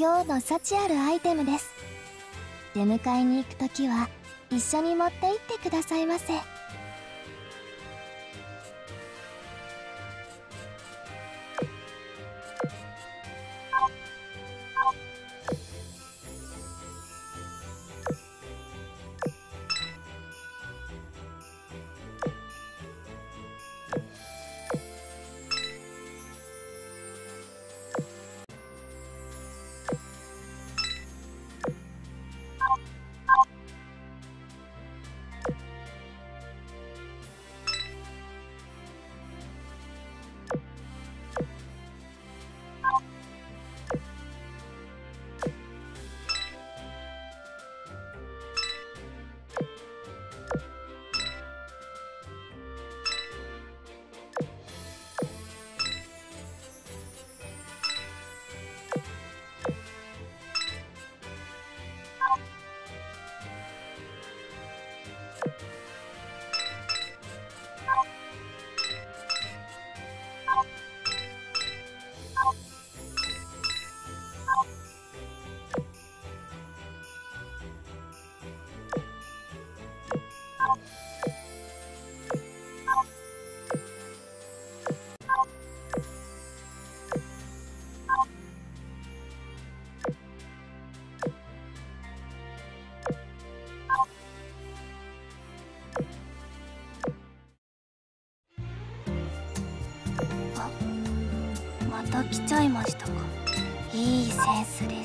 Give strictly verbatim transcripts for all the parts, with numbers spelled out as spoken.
今日の幸あるアイテムです。出迎えに行くときは一緒に持って行ってくださいませ。 また来ちゃいましたか。いいセンスです。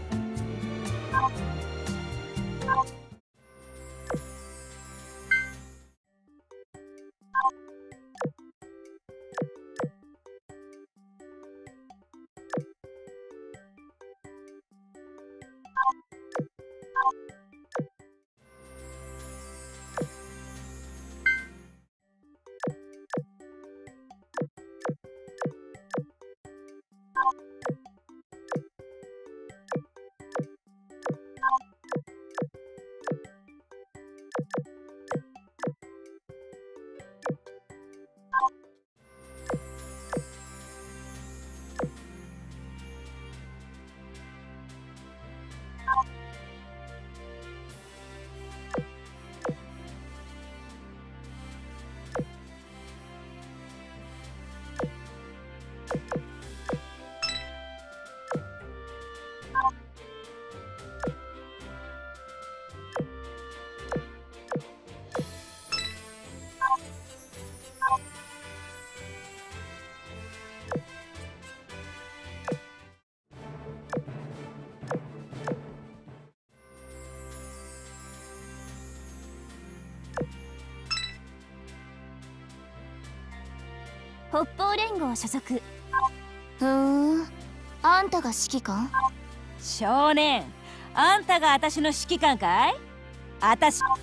北方連合所属。ふーん、あんたが指揮官？ 少年、あんたが私の指揮官かい？あたしん？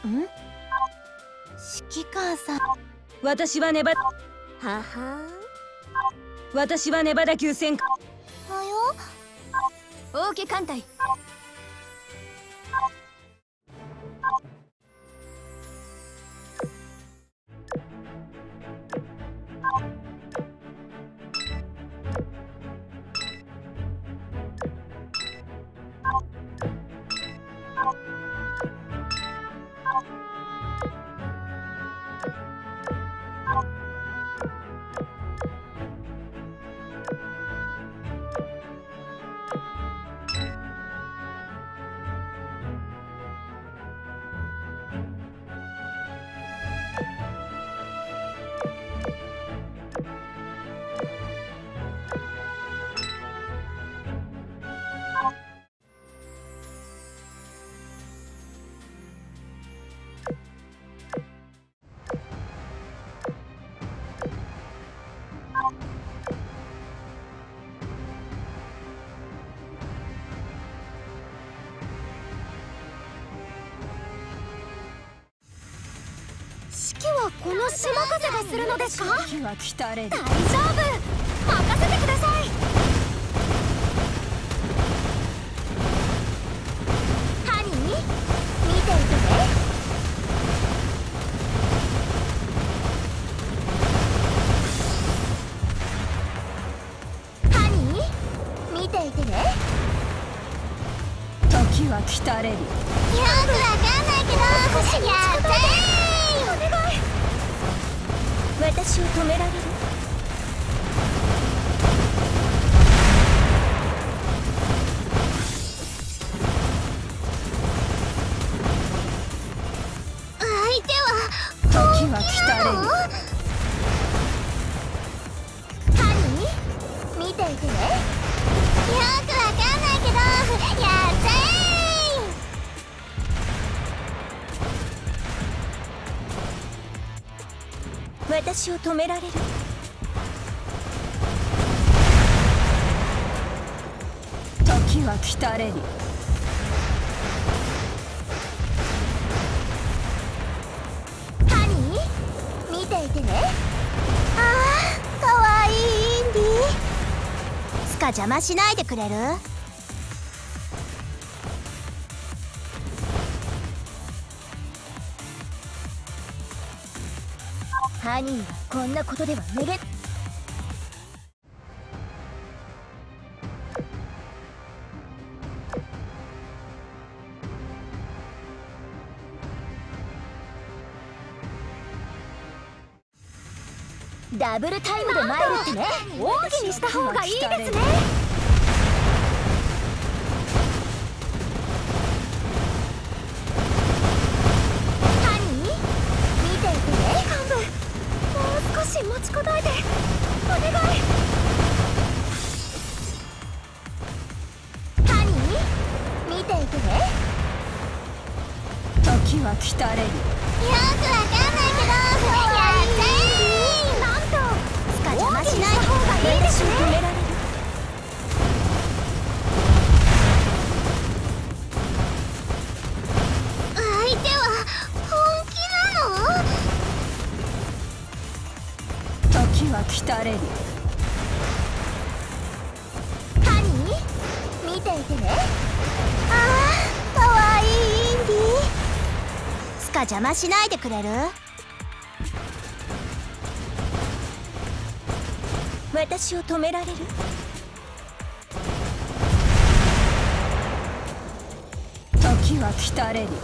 指揮官さん。 私はネバはは私はネバダ級戦。 はよオーケー艦隊。指揮はこの島風がするのですか？ 指揮は来たれる。 大丈夫、任せてください。ハニー、見ていてね。ハニー、見ていてね。 時は来たれり。 よくわかんないけどやったー。お願い。私を止められる？相手は時は来たれり。 ハニー、見ていてね。よくわかんないけどやったー。私を止められる？ 時は来たれり。 ハニー、見ていてね。あー、かわいいインディ。スカ邪魔しないでくれる？ハニーはこんなことではめげ。ダブルタイムで参るってね。奥義にした方がいいですね。ハニー、見ていてね。幹部、もう少し持ちこたえてお願い。ハニー、見ていてね。 時は来たれり。 よくわかんないけどやったー。なんとスカ邪魔しない方がいいですね。相手は本気なの？ 時は来たれり。 ハニー、見ていてね。あー、かわいいインディ。スカ邪魔しないでくれる？私を止められる？ 時は来たれり。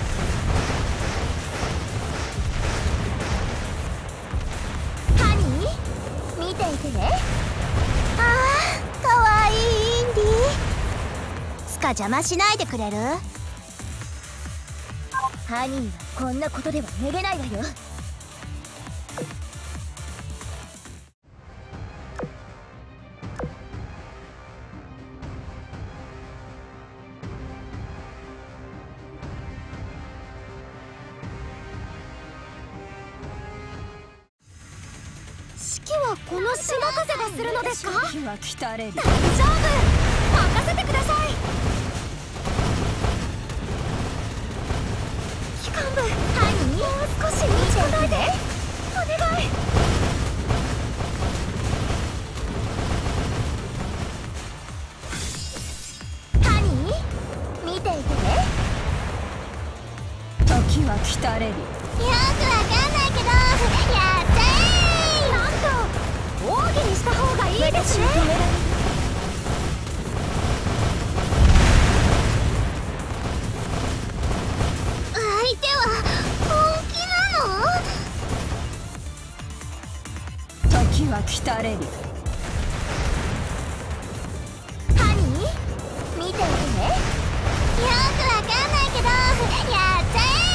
ハニー、見ていてね。あー、かわいいインディ。スカ邪魔しないでくれる？ハニーはこんなことではめげないわよ。指揮はこの島風がするのですか？ 時は来たれり。 大丈夫、任せてください。機関部、ハニー、もう少し見ていてね。お願い。ハニー、見ていてね。 時は来たれり。 よくわかんないけどやったー。なんと奥義にした方がいいですね。相手は本気なの？ 時は来たれり。 ハニー、見ていてね。よくわかんないけどやった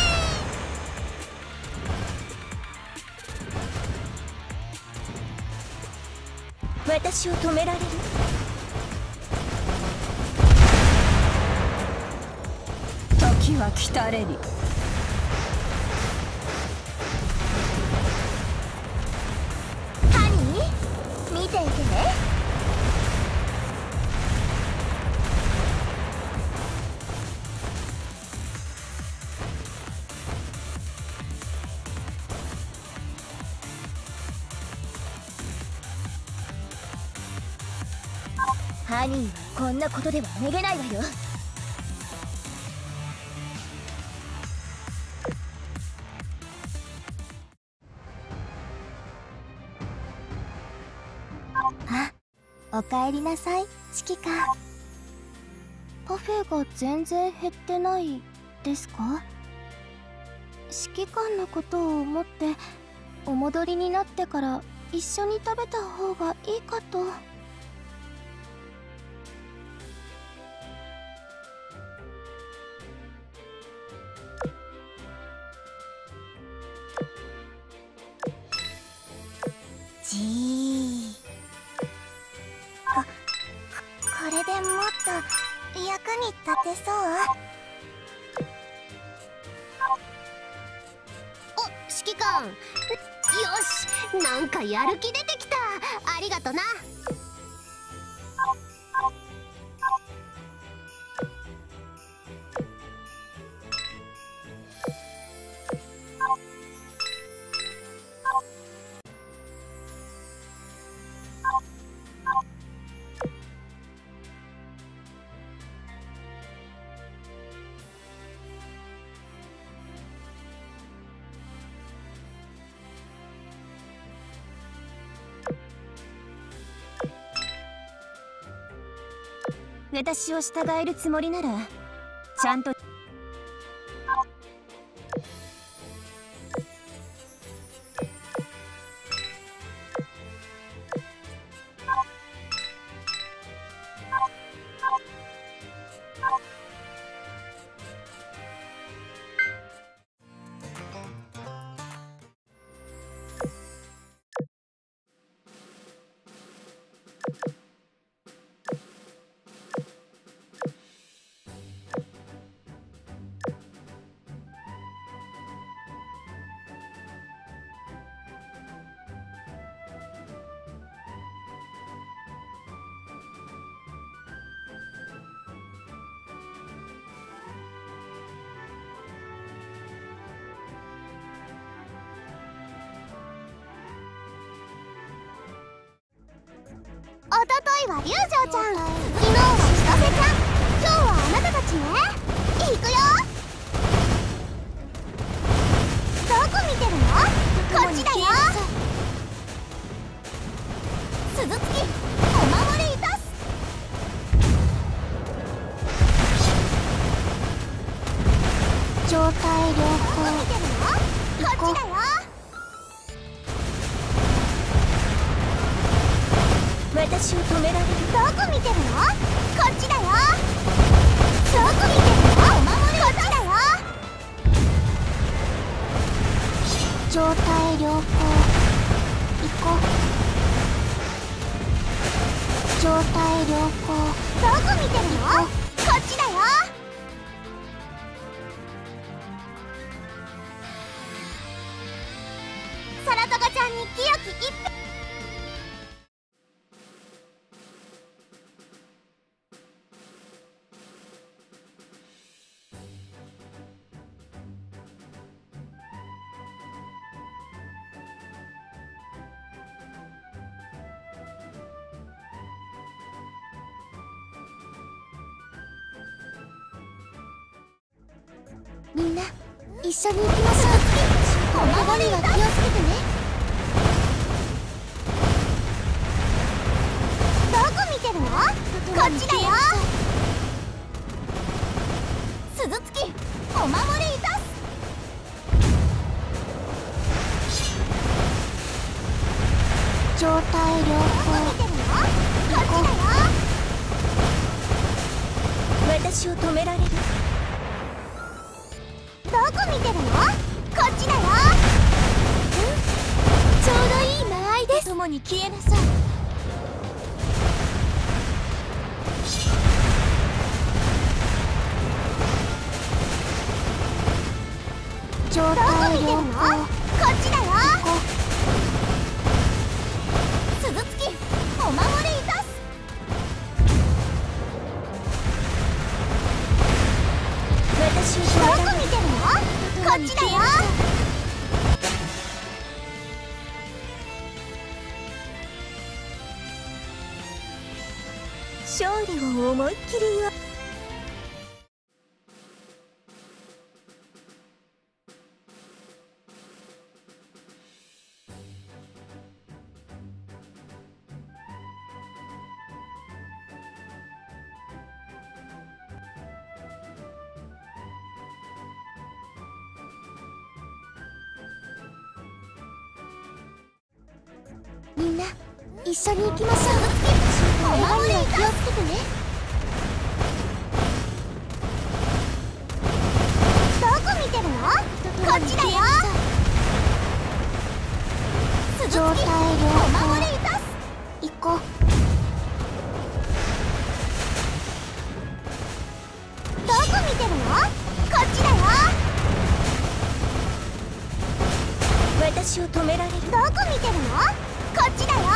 ー。私を止められる？ 時は来たれり。 ハニー、見ていてね。ハニーはこんなことではめげないわよ。 あ、おかえりなさい、指揮官。 パフェが全然減ってないですか？指揮官のことを思ってお戻りになってから一緒に食べた方がいいかと。 じーここれでもっと役に立てそう？お、指揮官、よし、なんかやる気出てきた。ありがとな。私を従えるつもりならちゃんと。おとといは龍城ちゃん、昨日は千歳ちゃん、今日はあなたたちね。行くよ。どこ見てるの？こっちだよ。鈴月、お守りいたす。 状態良好。 どこ見てるの？こっちだよ。私を止められる？どこ見てるの？こっちだよ。どこ見てるの？お守りこっちだよ。 状態良好。行こう。状態良好。 どこ見てるの？こっちだよ。サラトガちゃんに清き一票。 みんな一緒に行きましょう。お守りは気をつけてね。 どこ見てるの？こっちだよ。鈴月、お守りいたす。 状態良好。 どこ見てるの？こっちだよ。私を止められる？どこ見てるの？こっちだよ。 うん、ちょうどいい間合いです。 共に消えなさい。 状どこ態良見てるの？こ好。 っちだよ。鈴月、お守りいたす。私をどこ見てるの？こっちだよ。勝利を思いっきりよ。 みんな一緒に行きましょう。お守りに気をつけてね。どこ見てるの？こっちだよ。 状態良好。 お守りいたす。 行こう。 どこ見てるの？こっちだよ。私を止められる？どこ見てるの？こっちだよ。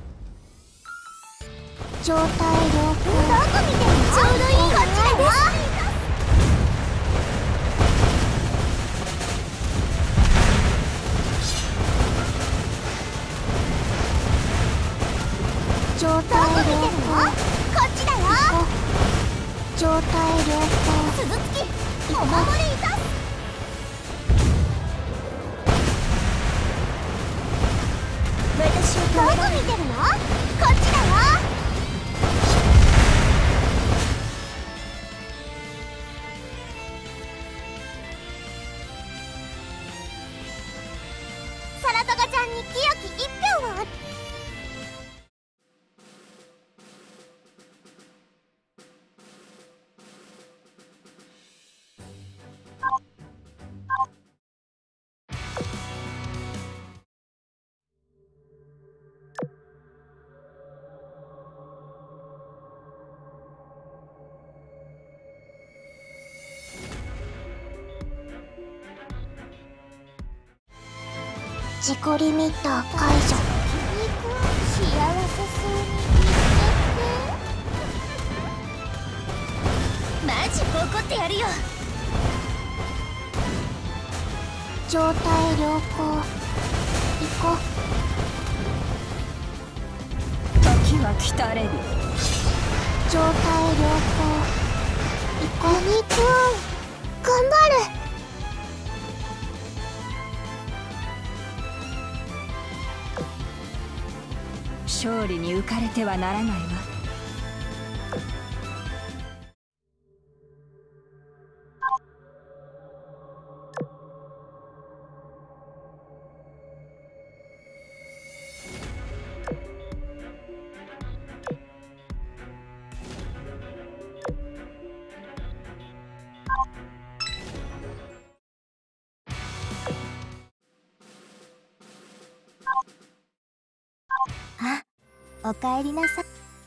状態良好。 どこ見てるの？ちょうどいい。こっちだよ。 状態良好。 どこ見てるの？こっちだよ。 状態良好。 鈴月、お守りいたす。私を止められる？どこ見てるの？こっちだよ。サラトガちゃんに清き一票を。 自己リミッター解除。 幸せそうに言ってて。マジ怒ってやるよ。 状態良好。行こう。 時は来たれり。 状態良好。行こう。 鬼くん、頑張る。 勝利に浮かれてはならないわ。 あ、おかえりなさい。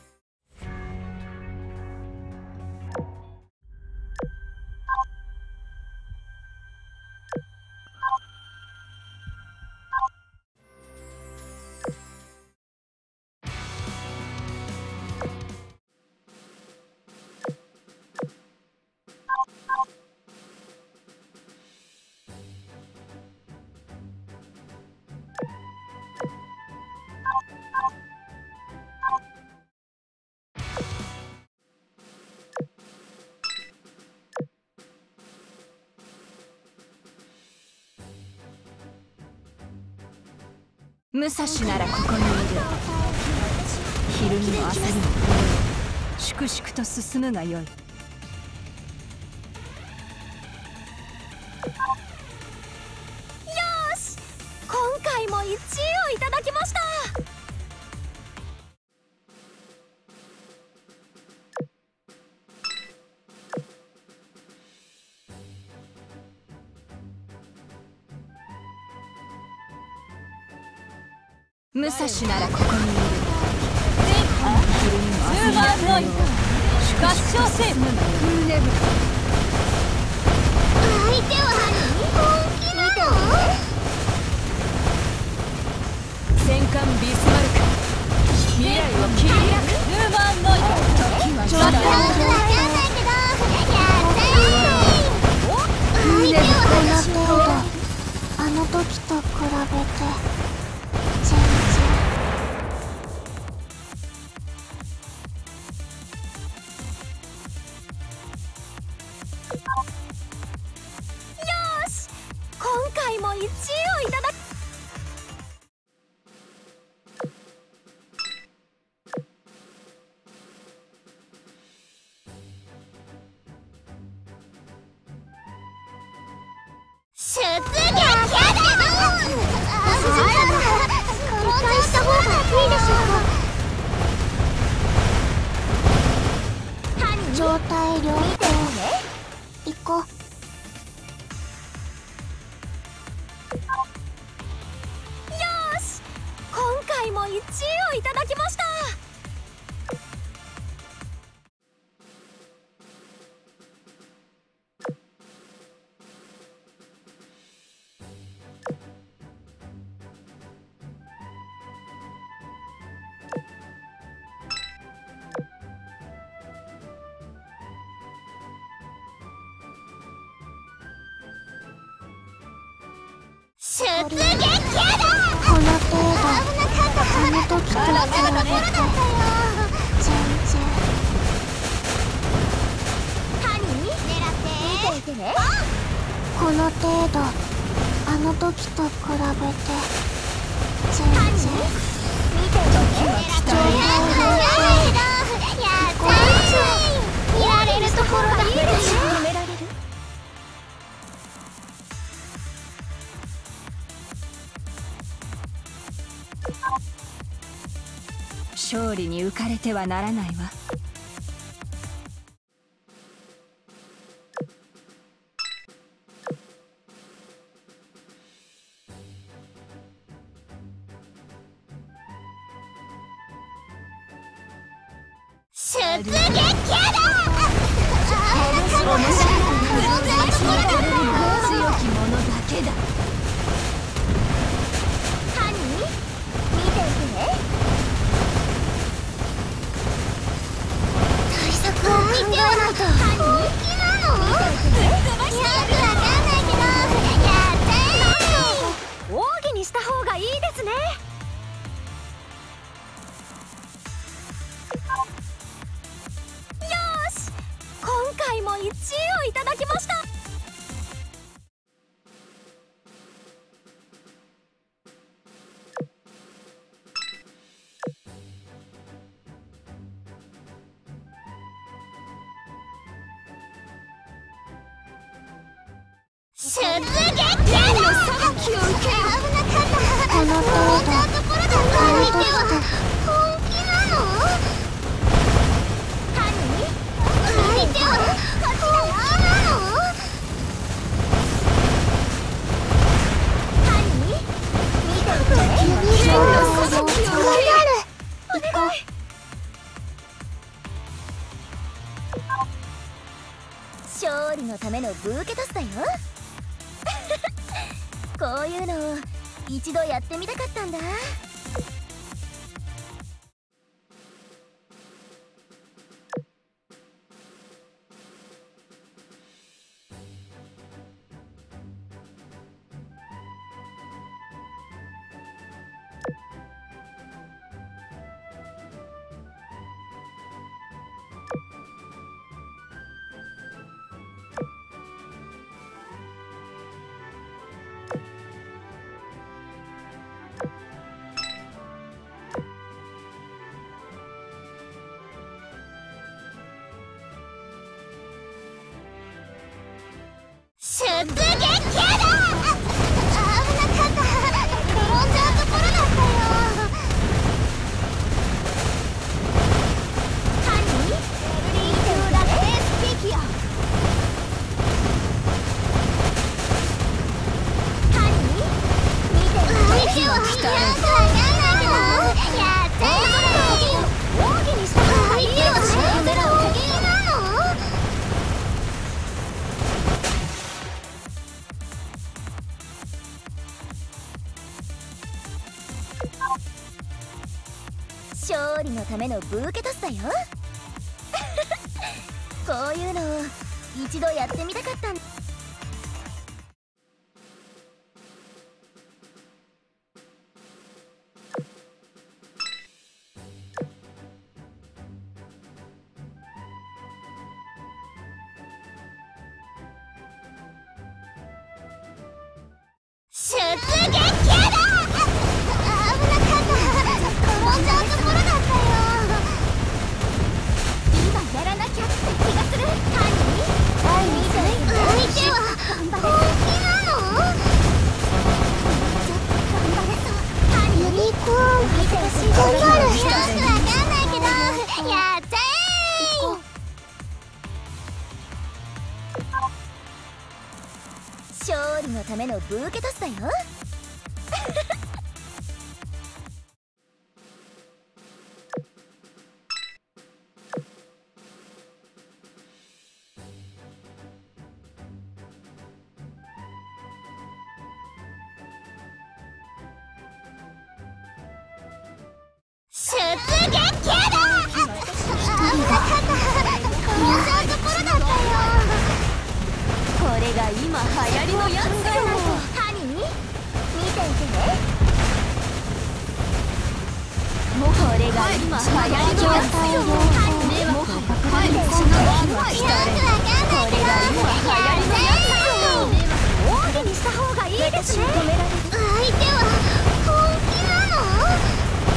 武蔵ならここにいる。昼にも朝にも粛々と進むがよい。 よし、今回もいちいをいただきました。 武蔵ならここにいる。昼にも朝にも合唱せむな胸ぶ。 相手は本気なの？ 戦艦ビスマルク、未来を切り開く。ヌーマンノイト。時はちょっとわかんないけど、やったー。相手はこの程度。あの時と比べて全然。 よし、今回もいちいをいただく。出撃キャッチ。このした方が体良好。行こう。 今回もいちいをいただきました。出撃だ。 この程度あの時と比べて全然。 ハニー狙って見ていてね。 この程度あの時と比べて全然。 見ていてね。 状態良好。 やったー。見られるところがいいでしょ。褒められる。 勝利に浮かれてはならないわ。 出撃だ。面白い。 強き者だけだ。 ハニー見ていてね。対策を考えないと。ハニー本気なの？見ていてね。よくわかんないけどやったー。奥義にした方がいいですね。今回もいちいをいただきました。出撃だ。裁きを受けよ。危なかった。 この程度あの時と本気なの？ハニー相手はこっちだよ。ハニー見ていてね。 指上の裁きを受けよ。 お願い。勝利のためのブーケトスだよ。こういうのを一度やってみたかったんだ。出撃だ。危なかった。転んじゃうところだったよ。ハニーリーフラッテスピキア。ハニー見てる。相手はよくわかんないけどやったー。奥義にした方がいいよ。本気なの？勝利のためのブーケトスだよ。こういうのを一度やってみたかったんだ。出撃だ。 勝利のためのブーケトスだよ。出撃球だ。あ、分かった。こんなところだったよ。 これが今流行りのやつだよ。 ハニー、見ていて。 もうこれが今流行りのやつよ。迷惑をかけられるその時は来たれ。これが今流行りのやつよ。 大手にした方がいいですね。相手は本気なの？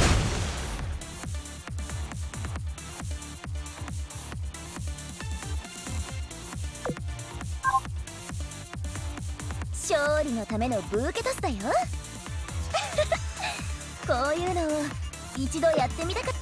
勝利のためのブーケトスだよ。こういうのを一度やってみたかった。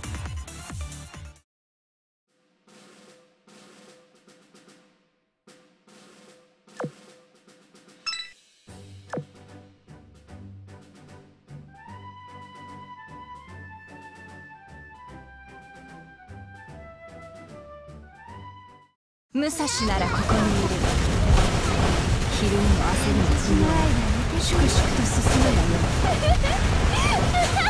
武蔵ならここにいる。ひるみも焦りもしない。粛々と進むがよい。